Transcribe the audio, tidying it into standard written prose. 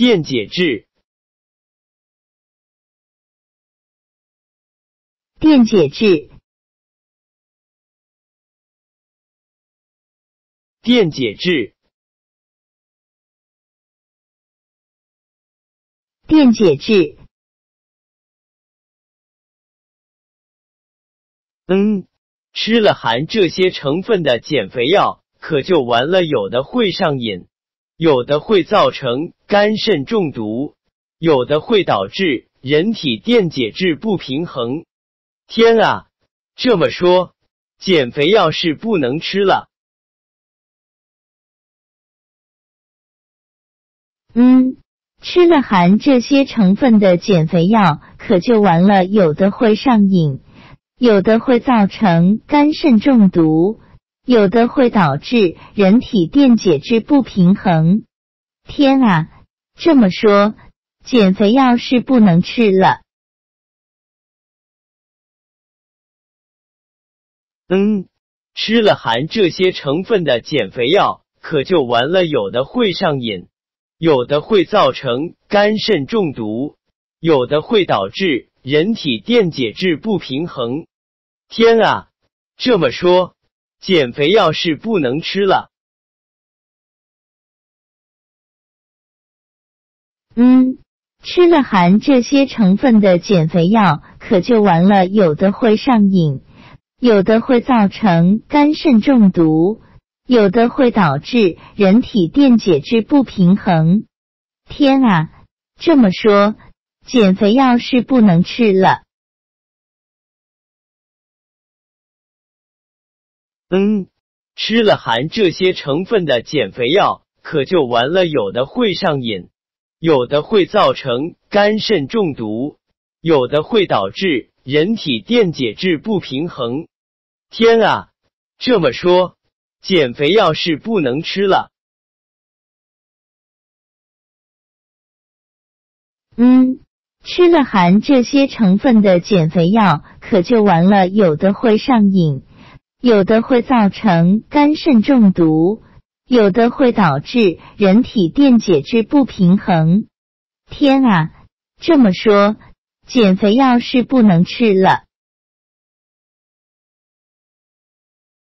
电解质， 电解质， 电解质， 电解质， 吃了含这些成分的减肥药，可就完了，有的会上瘾，有的会造成肝肾中毒，有的会导致人体电解质不平衡。天啊，这么说，减肥药是不能吃了。 吃了含这些成分的减肥药，可就完了，有的会上瘾，有的会造成肝肾中毒，有的会导致人体电解质不平衡。天啊，这么说，减肥药是不能吃了。 吃了含这些成分的减肥药，可就完了，有的会上瘾，有的会造成肝肾中毒，有的会导致人体电解质不平衡。天啊，这么说，减肥药是不能吃了。 吃了含这些成分的减肥药，可就完了，有的会上瘾，有的会造成肝肾中毒，有的会导致人体电解质不平衡。天啊，这么说，减肥药是不能吃了。 吃了含这些成分的减肥药，可就完了，有的会上瘾，有的会造成肝肾中毒，有的会导致人体电解质不平衡。天啊，这么说，减肥药是不能吃了。 吃了含这些成分的减肥药，可就完了，有的会上瘾，有的会造成肝肾中毒，有的会导致人体电解质不平衡。天啊，这么说，减肥药是不能吃了。